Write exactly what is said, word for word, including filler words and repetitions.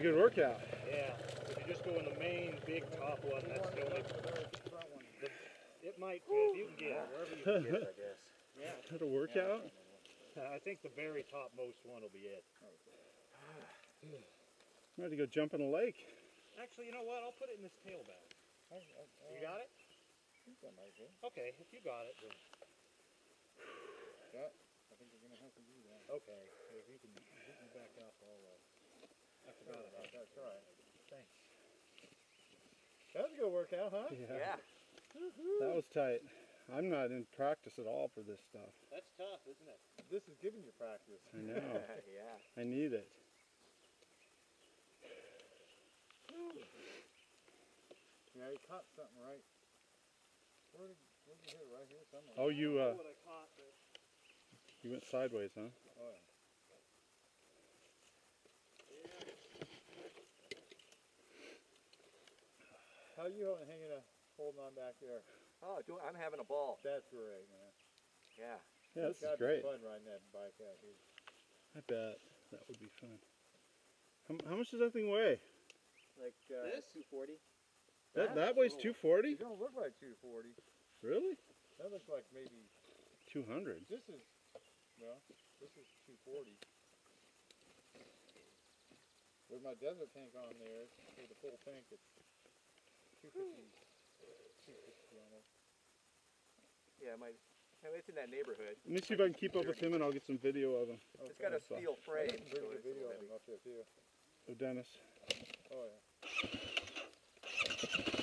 good workout. Yeah, if you just go in the main big top one, that's the only one. The, it might fit, if you can get it, wherever you can get it, I guess. Yeah. Is that a workout? Yeah. I think the very topmost one will be it. I'm ready to go jump in a lake. Actually, you know what? I'll put it in this tail bag. I, I, You got it? I think that might be. Okay, if you got it, then... Yeah, I think we're going to have to do that. Okay, if you can get me back up, I'll... Uh, I forgot about that. That's right. Thanks. That was a good workout, huh? Yeah. yeah. That was tight. I'm not in practice at all for this stuff. That's tough, isn't it? This is giving you practice. I know. Yeah. I need it. Yeah, you caught something right. Where did, where did you hit? Right here somewhere. Oh, you, I uh, don't know what I caught, but... you went sideways, huh? Oh, yeah. How are you hanging, uh, holding on back there? Oh, do, I'm having a ball. That's great, man. Yeah. Yeah, this it's is great. Be fun riding that bike out here. I bet that would be fun. How, how much does that thing weigh? Like uh, This? two forty. That that weighs two forty? It don't look like two forty. Really? That looks like maybe. two hundred. This is, well, this is two forty. With my desert tank on there, for the full tank, it's two fifty, two fifty almost. Yeah, my, I mean, it's in that neighborhood. Let me see if I can keep up with him and I'll get some video of him. Okay. It's got a So- steel frame. Pretty so good it's video a of little him up there too. So Dennis. Oh yeah.